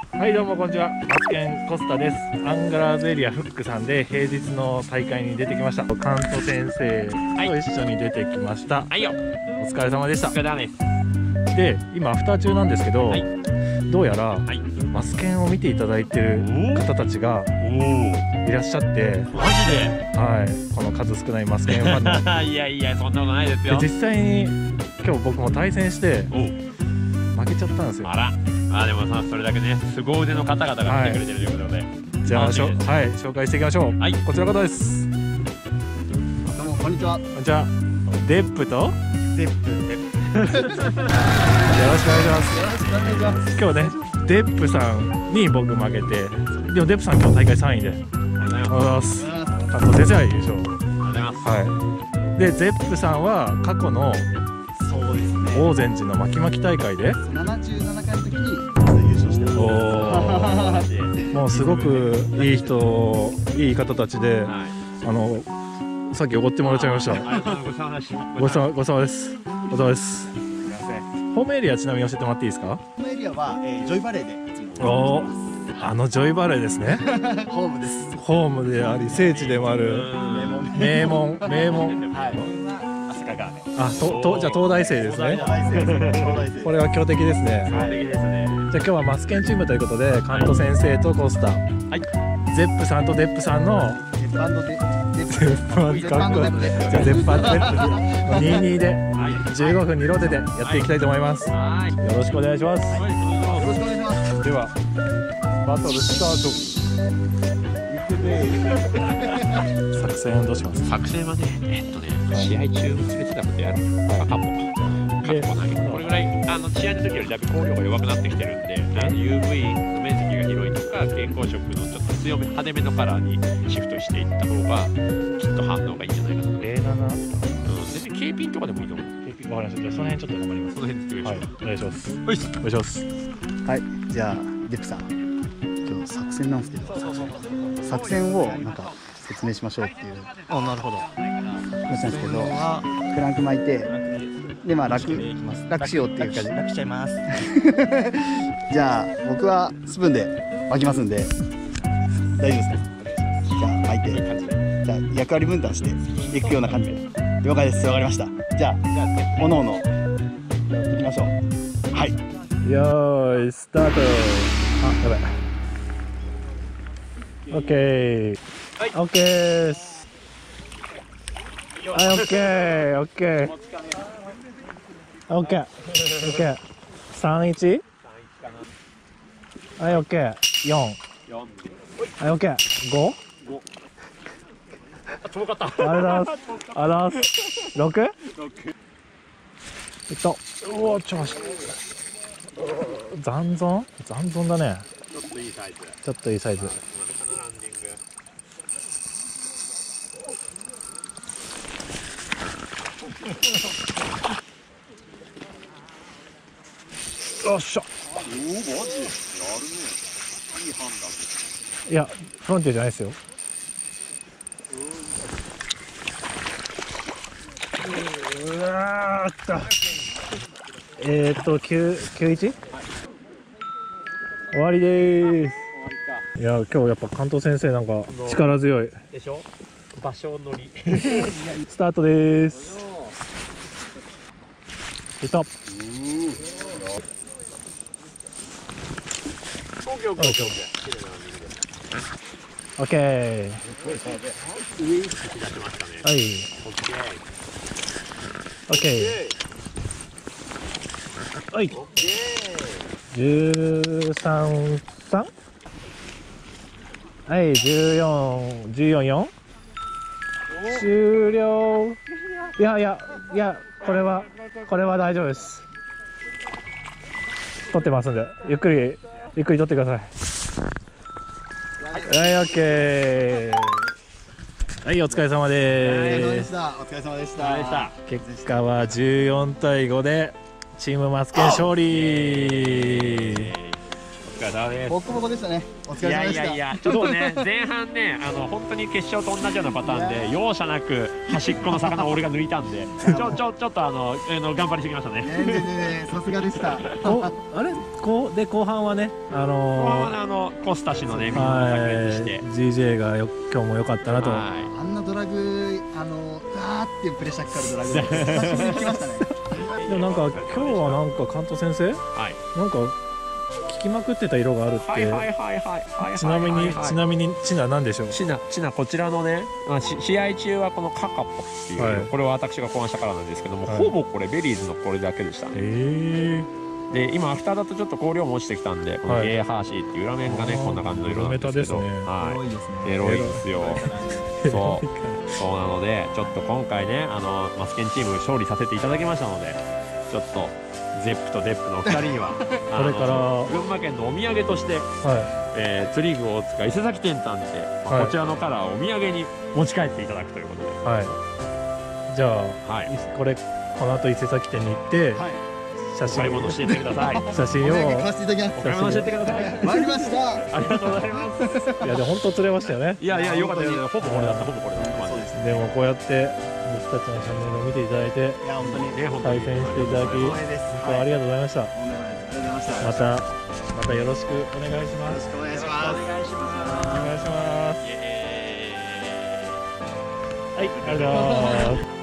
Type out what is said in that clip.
はいどうもこんにちは、マツケンコスタです。アンガラーズエリアフックさんで平日の大会に出てきました。カント先生と一緒に出てきました。 はいよ、 お疲れ様でした。 お疲れ様です。 で、今アフター中なんですけど、どうやら、 はい、 マツケンを見ていただいてる方たちがいらっしゃって、 マジで、 はい、この数少ないマツケンファンのいやいや、そんなことないですよ。 で実際に今日僕も対戦して負けちゃったんですよ。 あら、でもさ、それだけね、凄腕の方々が来てくれてるということで、 じゃあ紹介していきましょう。こちらの方です。 どうもこんにちは。 こんにちは。デップとデップ。 よろしくお願いします。 よろしくお願いします。 今日ね、デップさんに僕負けて、でもデップさん今日大会3位で。ありがとうございます。加藤先生は優勝。 ありがとうございます。 はい。で、デップさんは過去のそうですね。 大善寺の巻き巻き大会で 77回の時に優勝してます。 もうすごくいい人、いい方たちで、さっきおごってもらっちゃいました。ごちそうさまです。ごちそうさまです。 すみません。 ホームエリアちなみに教えてもらっていいですか？ このエリアは、ジョイバレーでいつもおー、ジョイバレーですね。 ホームです。 ホームであり聖地でもある名門。 はい。飛鳥川ね。 じゃあ東大生ですね。これは強敵ですね。 強敵ですね。 じゃあ今日はマツケンチームということで、カント先生とコスタ、ゼップさんとデップさんの絶版のデゼッパンかっこいい。じゃあゼッパンデップ22で15分にロテでやっていきたいと思います。よろしくお願いします。 よろしくお願いします。 ではバトルスタート。作戦どうします？ 作戦はね、試合中に連れてたことやる。カポ投げ。これぐらい試合の時よりだいぶ光量が弱くなってきてるんで、UV の面積が広いとか蛍光色のちょっと強め派手めのカラーにシフトしていった方がきっと反応がいいんじゃないかなと。全然 K ピンとかでもいいと思う。 わかりました。じゃあその辺ちょっと頑張ります。 その辺でお願いします。 お願いします。 はい。じゃあデップさん、今日作戦なんですけど、作戦をなんか説明しましょうっていう。 なるほど。 話なんですけど、クランク巻いて、で楽しようっていうか楽しちゃいます。 じゃあ僕はスプーンで巻きますんで大丈夫ですか？じゃあ巻いて、じゃあ役割分担していくような感じで。了解です。わかりました。じゃあおのおのやっていきましょう。はい。 よーいスタート。やばい。オッケー。オッケーです。はい、オッケー、オッケー。オッケー、オッケー。31？はい、オッケー。4。はい、オッケー。5？ 遠かった。 ありがとうございます。6？うお、ちょっと残存だね。 ちょっといいサイズ。 ちょっといいサイズ。よっしゃ。 マジやるね。いい判断です。 いや、フロンティアじゃないですよ。うわーっと。91？終わりでーす。いや、今日やっぱ関東先生なんか力強い。 でしょ？場所乗り。 スタートでーす。いった。オッケー。はい。オッケー。はい。13、3？はい、14、4？終了。いや、これは大丈夫です。撮ってますんで、ゆっくり撮ってください。はい、オッケー。はい、お疲れ様です。 お疲れ様でした。 結果は14対5でチームマツケン勝利。 疲れ様です。 ボッコボコでしたね。お疲いやれ様でした。 いやいや、ちょっとね、前半ね、本当に決勝と同じようなパターンで、容赦なく端っこの魚を俺が抜いたんで、ちょっと頑張りすぎましたね。 さすがでした。 あれ後半はね、 後半はコスタ氏のね、見事炸裂して、 GJ が今日も良かったなと。 あんなドラグ、ガーっていうプレッシャーかかるドラグ、久しぶりに来ましたね。 でもなんか今日はなんか関東先生、なんか聞きまくってた色があるって。ちなみにチナ何でしょう。 チナこちらのね、試合中はこのカカポっていう、これは私が考案したからなんですけども、ほぼこれベリーズのこれだけでしたね。で今アフターだとちょっと香料も落ちてきたんで、このゲーハーシーっていう裏面がねこんな感じの色なんですけど、エロいですよ。そうなのでちょっと今回ねマスケンチーム勝利させていただきましたので、ちょっとゼップとデップのお二人にはこれから群馬県のお土産として、釣り具大塚伊勢崎店さんで、こちらのカラーをお土産に持ち帰っていただくということで、 じゃあ、この後伊勢崎店に行って、写真買い物していってください。 写真を買わせていただきます。 お買い物していってください。 参りました。 ありがとうございます。 いやでも本当釣れましたよね。 いやよかったよ。ほぼこれだった。 でもこうやって僕たちのチャンネルを見ていただいて、対戦していただき、本当ありがとうございました。またよろしくお願いします。 お願いします。 はい、ありがとうございます。